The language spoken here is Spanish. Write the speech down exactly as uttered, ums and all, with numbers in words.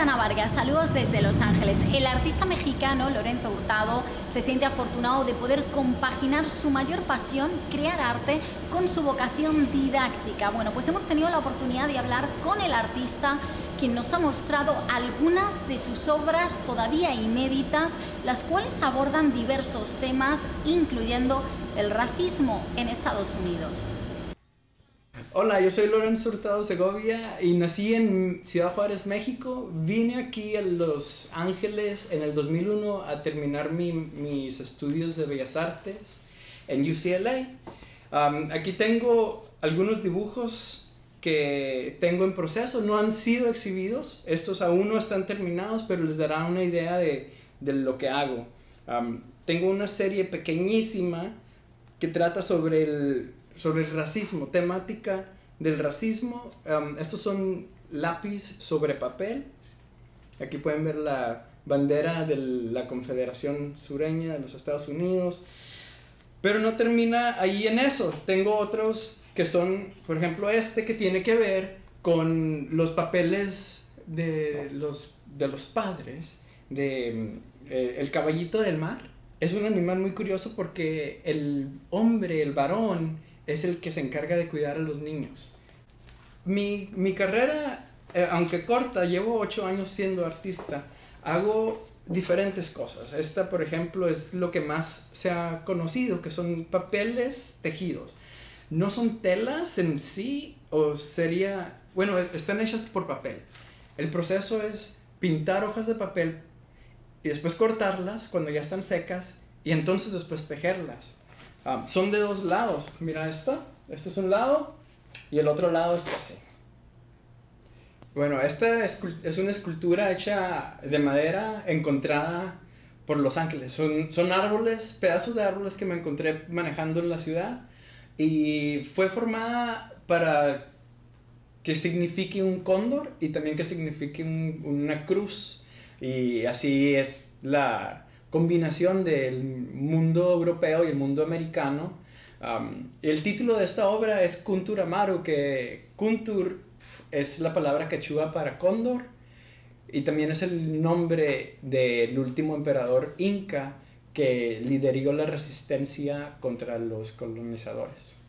Ana Vargas, saludos desde Los Ángeles. El artista mexicano Lorenzo Hurtado se siente afortunado de poder compaginar su mayor pasión, crear arte, con su vocación didáctica. Bueno, pues hemos tenido la oportunidad de hablar con el artista, quien nos ha mostrado algunas de sus obras todavía inéditas, las cuales abordan diversos temas, incluyendo el racismo en Estados Unidos. Hola, yo soy Lorenzo Hurtado Segovia y nací en Ciudad Juárez, México. Vine aquí a Los Ángeles en el dos mil uno a terminar mi, mis estudios de Bellas Artes en U C L A. Um, aquí tengo algunos dibujos que tengo en proceso, no han sido exhibidos, estos aún no están terminados, pero les dará una idea de, de lo que hago. Um, tengo una serie pequeñísima que trata sobre el, sobre el racismo, temática del racismo. Um, estos son lápiz sobre papel. Aquí pueden ver la bandera de la Confederación Sureña de los Estados Unidos. Pero no termina ahí en eso. Tengo otros que son, por ejemplo, este que tiene que ver con los papeles de los, de los padres, de eh, el caballito del mar. Es un animal muy curioso porque el hombre, el varón, es el que se encarga de cuidar a los niños. Mi, mi carrera, eh, aunque corta, llevo ocho años siendo artista, hago diferentes cosas. Esta, por ejemplo, es lo que más se ha conocido, que son papeles tejidos. No son telas en sí, o sería, bueno, están hechas por papel. El proceso es pintar hojas de papel y después cortarlas cuando ya están secas y entonces después tejerlas. Um, son de dos lados. Mira esto, este es un lado y el otro lado está así. Bueno, esta es una escultura hecha de madera encontrada por Los Ángeles. Son, son árboles, pedazos de árboles que me encontré manejando en la ciudad y fue formada para que signifique un cóndor y también que signifique un, una cruz. Y así es la combinación del mundo europeo y el mundo americano. Um, el título de esta obra es Kuntur Amaru, que Kuntur es la palabra quechua para cóndor y también es el nombre del último emperador inca que lideró la resistencia contra los colonizadores.